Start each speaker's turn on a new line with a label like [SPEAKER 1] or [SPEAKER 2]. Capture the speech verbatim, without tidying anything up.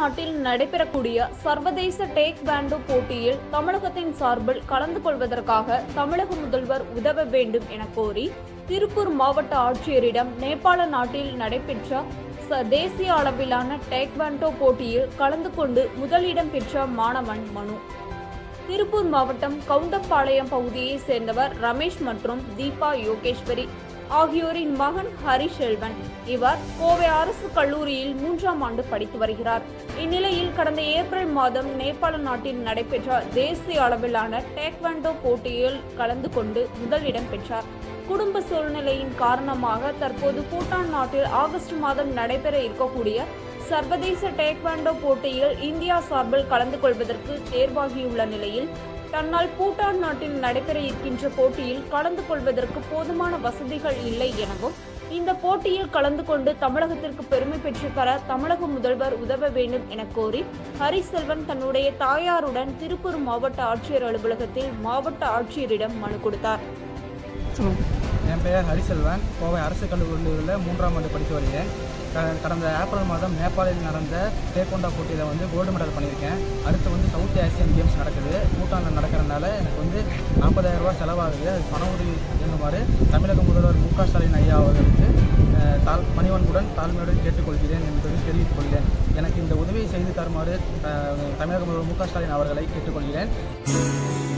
[SPEAKER 1] நாட்டில் நடைபெறக்கூடிய சர்வதேச டேக்வாண்டோ போட்டியில் தமிழகத்தின் சார்பில் கலந்து கொள்வதற்காக தமிழக முதல்வர் உதவ வேண்டும் என கோரி திருப்பூர் மாவட்ட ஆட்சியரிடம் நேபாள நாட்டில் நடைபெற்ற தேசிய அளவிலான டேக்வாண்டோ போட்டியில் கலந்து கொண்டு முதலிடம் பெற்ற மாணவன் மனு. திருப்பூர் மாவட்டம் கவுண்டம்பாளையம் பகுதியை சேர்ந்தவர் ரமேஷ் மற்றும் தீபா யோகேஸ்வரி ஆகியோரின் மகன் ஹரிசெல்வன். இவர் கோவை அரசு கல்லூரியில் மூன்றாம் ஆண்டு படித்து வருகிறார். இந்நிலையில் கடந்த ஏப்ரல் மாதம் நேபாள நாட்டில் நடைபெற்ற தேசிய அளவிலான டேக்வாண்டோ போட்டியில் கலந்து கொண்டு முதலிடம் பெற்றார். குடும்ப சூழ்நிலையின் காரணமாக தற்போது பூட்டான் நாட்டில் ஆகஸ்ட் மாதம் நடைபெற இருக்கக்கூடிய சர்வதேச டேக்வாண்டோ போட்டியில் இந்தியா சார்பில் கலந்து கொள்வதற்கு தேர்வாகியுள்ள நிலையில் தன்னால் பூட்டான் நாட்டில் நடைபெற இருக்கின்ற போட்டியில் கலந்து கொள்வதற்கு போதுமான வசதிகள் இல்லை எனவும் இந்த போட்டியில் கலந்து கொண்டு தமிழகத்திற்கு பெருமை பெற்று தர தமிழக முதல்வர் உதவ வேண்டும் என கோரி ஹரிசெல்வன் தன்னுடைய தாயாருடன் திருப்பூர் மாவட்ட ஆட்சியர் அலுவலகத்தில் மாவட்ட ஆட்சியரிடம் மனு கொடுத்தார்.
[SPEAKER 2] என் பெயர் ஹரிசெல்வன். கோவை அரசு கல்லூரியில் மூன்றாம் ஆண்டு படித்து வருகிறேன். கடந்த ஏப்ரல் மாதம் நேபாளில் நடந்த டேக்வாண்டோ போட்டியில் வந்து கோல்டு மெடல் பண்ணியிருக்கேன். அடுத்து வந்து சவுத் ஏசியன் கேம்ஸ் நடக்குது. பூட்டானில் நடக்கிறதுனால எனக்கு வந்து நாற்பதாயிரம் ரூபா செலவாகுது. அது பண உதவி செய்யுமாறு தமிழக முதல்வர் மு க ஸ்டாலின் ஐயா அவர்களுக்கு தாழ் பணிவன்புடன் தாழ்மையுடன் கேட்டுக்கொள்கிறேன் என்பதை தெரிவித்துக் கொள்கிறேன். எனக்கு இந்த உதவியை செய்து தருமாறு தமிழக முதல்வர் மு க ஸ்டாலின் அவர்களை கேட்டுக்கொள்கிறேன்.